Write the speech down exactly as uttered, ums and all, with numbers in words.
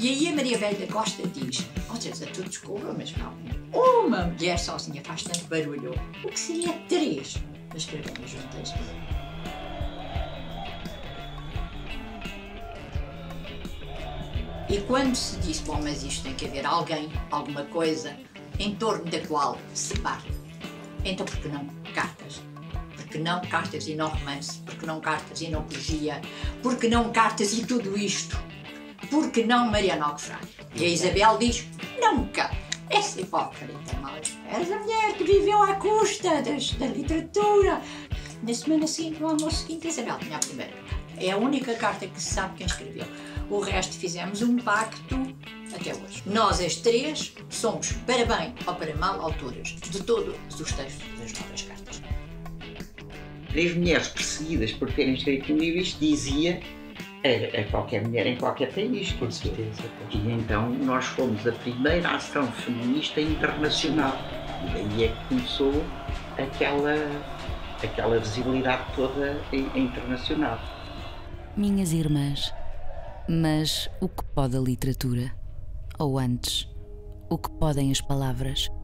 E aí a Maria Velha Costa diz, ó Teresa, tu desculpa, mas não, uma mulher sozinha faz tanto barulho, o que seria três a escreverem juntas? E quando se disse, bom, mas isto tem que haver alguém, alguma coisa, em torno da qual se parte, então por que não cartas? Por que não cartas e não romance? Por que não cartas e não poesia? Por que não cartas e tudo isto? Por que não Mariana Alcoforado? E a Isabel diz, nunca! Essa hipócrita, mal és a mulher que viveu à custa das, da literatura. Na semana seguinte, no almoço seguinte, a Isabel tinha a primeira carta. É a única carta que se sabe quem escreveu. O resto fizemos um pacto até hoje. Nós, as três, somos, para bem ou para mal, autoras de todos os textos das novas cartas. Três mulheres perseguidas por terem escrito um livro, isto dizia a, a qualquer mulher em qualquer país. Com certeza. E então nós fomos a primeira ação feminista internacional. E daí é que começou aquela, aquela visibilidade toda internacional. Minhas irmãs, mas o que pode a literatura? Ou antes, o que podem as palavras?